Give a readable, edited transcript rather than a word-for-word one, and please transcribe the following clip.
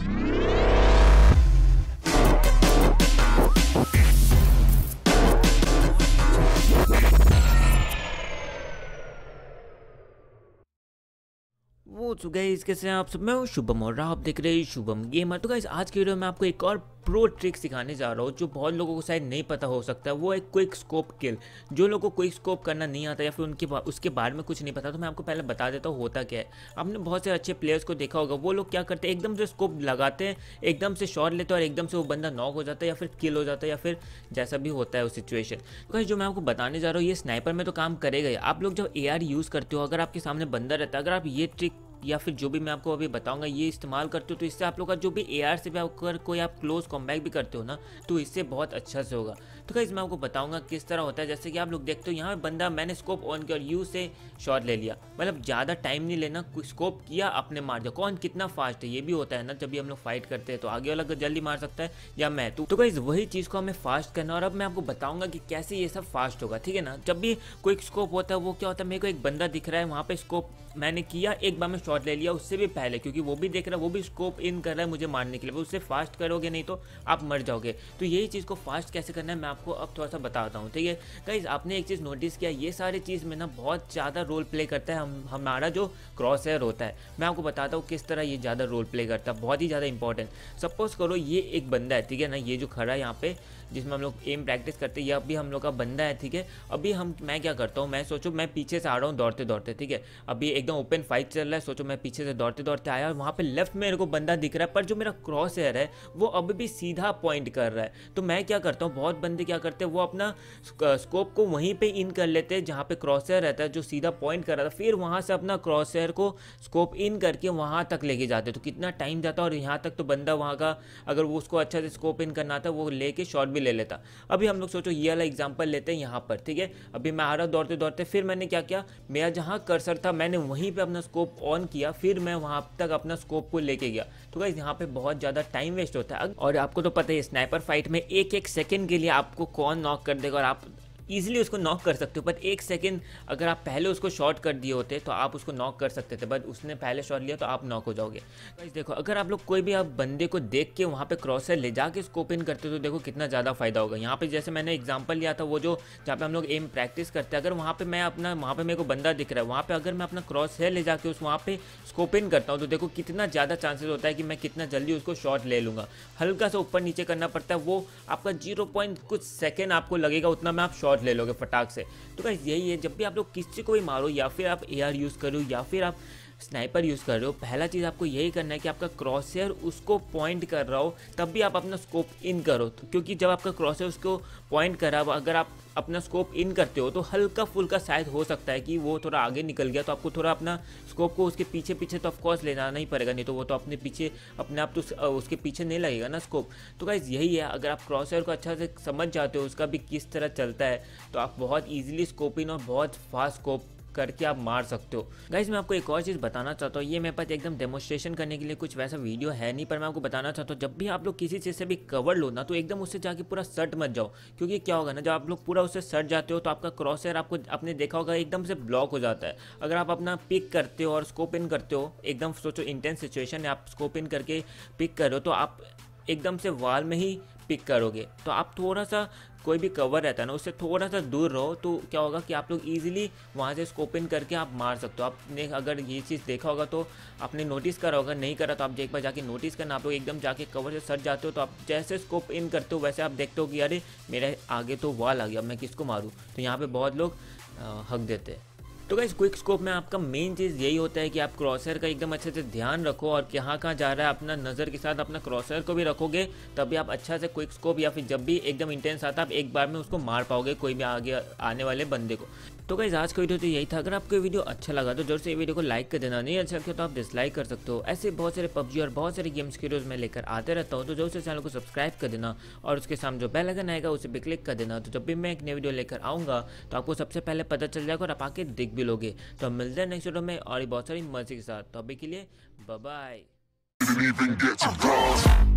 वो तो गाइस कैसे हैं आप सब। मैं हूं शुभम और आप देख रहे हैं शुभम गेमर। तो गाइस आज के वीडियो में आपको एक और प्रो ट्रिक सिखाने जा रहा हूँ जो बहुत लोगों को शायद नहीं पता हो सकता है। वो है क्विक स्कोप किल। जो लोगों को क्विक स्कोप करना नहीं आता या फिर उसके बारे में कुछ नहीं पता, तो मैं आपको पहले बता देता हूँ होता क्या है। आपने बहुत से अच्छे प्लेयर्स को देखा होगा, वो लोग क्या करते हैं, एकदम से स्कोप लगाते हैं, एकदम से शॉट लेते हैं और एकदम से वो बंदा नॉक हो जाता है या फिर किल हो जाता है या फिर जैसा भी होता है वो सिचुएशन। तो गाइस जो मैं आपको बताने जा रहा हूँ ये स्नाइपर में तो काम करेगा ही। आप लोग जब AR यूज़ करते हो, अगर आपके सामने बंदा रहता है, अगर आप ये ट्रिक या फिर जो भी मैं आपको अभी बताऊंगा ये इस्तेमाल करते हो, तो इससे आप लोग का जो भी AR से भी अगर कोई आप क्लोज कॉम्बैक भी करते हो ना, तो इससे बहुत अच्छा से होगा। तो गाइस मैं आपको बताऊंगा किस तरह होता है। जैसे कि आप लोग देखते हो यहाँ बंदा, मैंने स्कोप ऑन किया और यू से शॉट ले लिया, मतलब ज़्यादा टाइम नहीं लेना, स्कोप किया आपने मार दिया। कौन कितना फास्ट है ये भी होता है ना, जब भी हम लोग फाइट करते हैं तो आगे वाला जल्दी मार सकता है या मैं। तो गाइस वही चीज़ को हमें फास्ट करना, और अब मैं आपको बताऊंगा कि कैसे ये सब फास्ट होगा, ठीक है ना। जब भी कोई स्कोप होता है वो क्या होता है, मेरे को एक बंदा दिख रहा है वहाँ पे, स्कोप मैंने किया, एक बार में शॉट ले लिया, उससे भी पहले, क्योंकि वो भी देख रहा है, वो भी स्कोप इन कर रहा है मुझे मारने के लिए। उससे फास्ट करोगे नहीं तो आप मर जाओगे। तो यही चीज़ को फास्ट कैसे करना है मैं आपको अब थोड़ा सा बताता हूँ, ठीक है गाइस। आपने एक चीज़ नोटिस किया, ये सारी चीज़ में ना बहुत ज़्यादा रोल प्ले करता है हमारा जो क्रॉस हेयर होता है। मैं आपको बताता हूँ किस तरह ये ज़्यादा रोल प्ले करता है, बहुत ही ज़्यादा इंपॉर्टेंट। सपोज करो ये एक बंदा है, ठीक है ना, ये जो खड़ा है यहाँ पे जिसमें हम लोग एम प्रैक्टिस करते हैं, ये अभी हम लोग का बंदा है, ठीक है। अभी मैं क्या करता हूँ, मैं सोचो मैं पीछे से आ रहा हूँ दौड़ते दौड़ते, ठीक है। अभी एकदम ओपन फाइट चल रहा है, सोचो मैं पीछे से दौड़ते दौड़ते आया और वहाँ पे लेफ्ट में मेरे को बंदा दिख रहा है, पर जो मेरा क्रॉस हेयर है वो अभी भी सीधा पॉइंट कर रहा है। तो मैं क्या करता हूँ, बहुत बंदे क्या करते हैं, वो अपना स्कोप को वहीं पे इन कर लेते हैं जहाँ पे क्रॉस हेयर रहता है, जो सीधा पॉइंट कर रहा था, फिर वहाँ से अपना क्रॉस हेयर को स्कोप इन करके वहाँ तक लेके जाते। तो कितना टाइम जाता है, और यहाँ तक तो बंदा वहाँ का अगर वो उसको अच्छा से स्कोप इन करना था वो लेके शॉट भी ले लेता। अभी हम लोग सोचो ये वाला एग्जांपल लेते हैं यहाँ पर, ठीक है। अभी मैं आ रहा दौड़ते दौड़ते, फिर मैंने क्या किया, मेरा जहाँ कर्सर था मैंने वहीं पे अपना स्कोप ऑन किया, फिर मैं वहाँ तक अपना स्कोप को लेके गया। तो गाइस यहाँ पे बहुत ज़्यादा टाइम वेस्ट होता है, और आपको तो पता है स्नाइपर फाइट में एक एक सेकंड के लिए आपको कौन नॉक कर देगा, और आप ईजिली उसको नॉक कर सकते हो। पर एक सेकंड अगर आप पहले उसको शॉट कर दिए होते तो आप उसको नॉक कर सकते थे, बट उसने पहले शॉट लिया तो आप नॉक हो जाओगे। गाइस देखो, अगर आप लोग कोई भी आप बंदे को देख के वहाँ पे क्रॉसर ले जाके स्कोप इन करते हो तो देखो कितना ज़्यादा फायदा होगा। यहाँ पे जैसे मैंने एग्जांपल लिया था वो जो जहाँ पे हम लोग एम प्रैक्टिस करते हैं, अगर वहाँ पे मैं अपना वहाँ पे मेरे को बंदा दिख रहा है, वहाँ पे अगर मैं अपना क्रॉस हेयर ले जाके उस वहाँ पे स्कोप इन करता हूँ तो देखो कितना ज़्यादा चांसेस होता है कि मैं कितना जल्दी उसको शॉट ले लूँगा। हल्का सा ऊपर नीचे करना पड़ता है, वो आपका 0 कुछ सेकेंड आपको लगेगा, उतना में आप शॉट ले लोगे फटाक से। तो गाइस यही है, जब भी आप लोग किसी को भी मारो या फिर आप AR यूज़ करो या फिर आप स्नाइपर यूज़ कर रहे हो, पहला चीज़ आपको यही करना है कि आपका क्रॉस हेयर उसको पॉइंट कर रहा हो तब भी आप अपना स्कोप इन करो। तो क्योंकि जब आपका क्रॉस हेयर उसको पॉइंट कर रहा हो, अगर आप अपना स्कोप इन करते हो तो हल्का फुल्का शायद हो सकता है कि वो थोड़ा आगे निकल गया, तो आपको थोड़ा अपना स्कोप को उसके पीछे पीछे तो ऑफकोर्स ले जाना ही पड़ेगा, नहीं तो वो तो अपने पीछे अपने आप तो उसके पीछे नहीं लगेगा ना स्कोप। तो गाइस यही है, अगर आप क्रॉस हेयर को अच्छा से समझ जाते हो उसका भी किस तरह चलता है, तो आप बहुत ईजिली स्कोप इन और बहुत फास्ट स्कोप करके आप मार सकते हो। गाइस मैं आपको एक और चीज़ बताना चाहता हूँ, ये मेरे पास एकदम डेमोस्ट्रेशन करने के लिए कुछ वैसा वीडियो है नहीं, पर मैं आपको बताना चाहता हूँ जब भी आप लोग किसी चीज़ से भी कवर लो ना तो एकदम उससे जाके पूरा सट मत जाओ, क्योंकि क्या होगा ना, जब आप लोग पूरा उससे सट जाते हो तो आपका क्रॉस हेयर आपको आपने देखा होगा एकदम से ब्लॉक हो जाता है। अगर आप अपना पिक करते हो और स्कोप इन करते हो, एकदम सोचो इंटेंस सिचुएशन है, आप स्कोप इन करके पिक कर रहे हो तो आप एकदम से वॉल में ही पिक करोगे, तो आप थोड़ा सा कोई भी कवर रहता है ना उससे थोड़ा सा दूर रहो, तो क्या होगा कि आप लोग इजीली वहाँ से स्कोप इन करके आप मार सकते हो। आपने अगर ये चीज़ देखा होगा तो आपने नोटिस करा होगा, नहीं करा तो आप एक बार जाके नोटिस करना। आप लोग एकदम जाके कवर से सट जाते हो तो आप जैसे स्कोप इन करते हो वैसे आप देखते हो कि अरे मेरे आगे तो वॉल आ गया, मैं किसको मारूँ, तो यहाँ पर बहुत लोग हक देते हैं। तो गाइस क्विक स्कोप में आपका मेन चीज़ यही होता है कि आप क्रॉसर का एकदम अच्छे से ध्यान रखो, और कहाँ जा रहा है अपना नज़र के साथ अपना क्रॉसर को भी रखोगे, तभी आप अच्छा से क्विक स्कोप या फिर जब भी एकदम इंटेंस आता है आप एक बार में उसको मार पाओगे कोई भी आगे आने वाले बंदे को। तो गाइस आज का वीडियो तो यही था। अगर आपको वीडियो अच्छा लगा तो जरूर से ये वीडियो को लाइक कर देना, नहीं अच्छा लगे तो आप डिसलाइक कर सकते हो। ऐसे बहुत सारे PUBG और बहुत सारे गेम्स के वीडियोस मैं लेकर आते रहता हूँ, तो जरूर से चैनल को सब्सक्राइब कर देना और उसके सामने जो बेल आइकन आएगा उसे भी क्लिक कर देना, तो जब भी मैं एक नई वीडियो लेकर आऊँगा तो आपको सबसे पहले पता चल जाएगा और आप आके देख भी लोगे। तो मिलते हैं नेक्स्ट वीडियो में और बहुत सारी मर्जी के साथ। तो अभी के लिए बाय बाय।